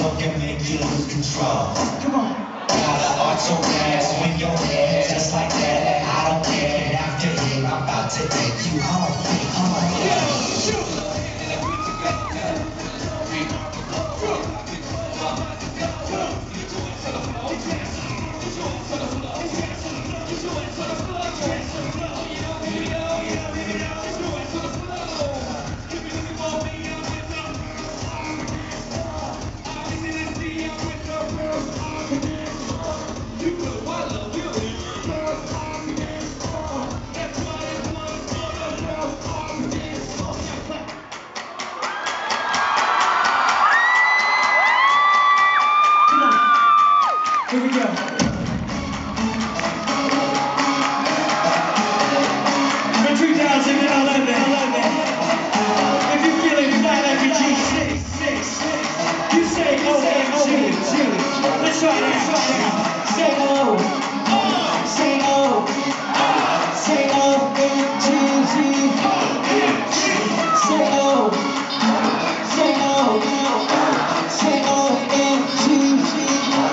so can make you lose control. Come on. Gotta arch your ass, swing your head just like that. I don't care. After here, I'm about to take you home. Here we go. For 2011. If you feel it, fly like a G6. You say OMG. Let's try that. Say O. Say O. Say OMG. Say O. Say O. Say OMG.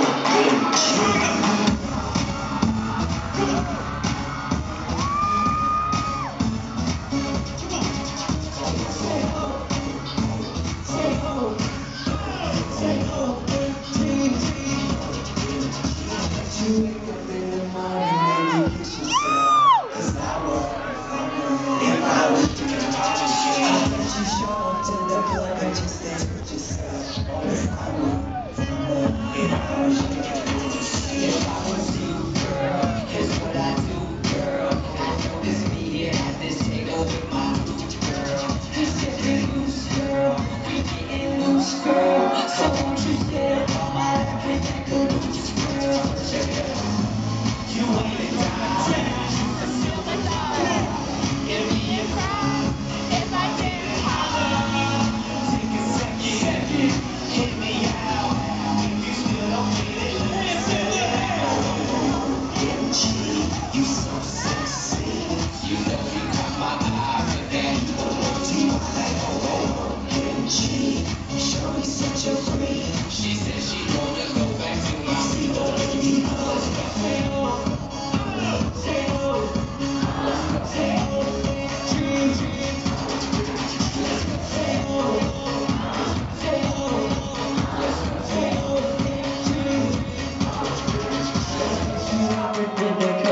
She said she wanna go back to my city. Let's go.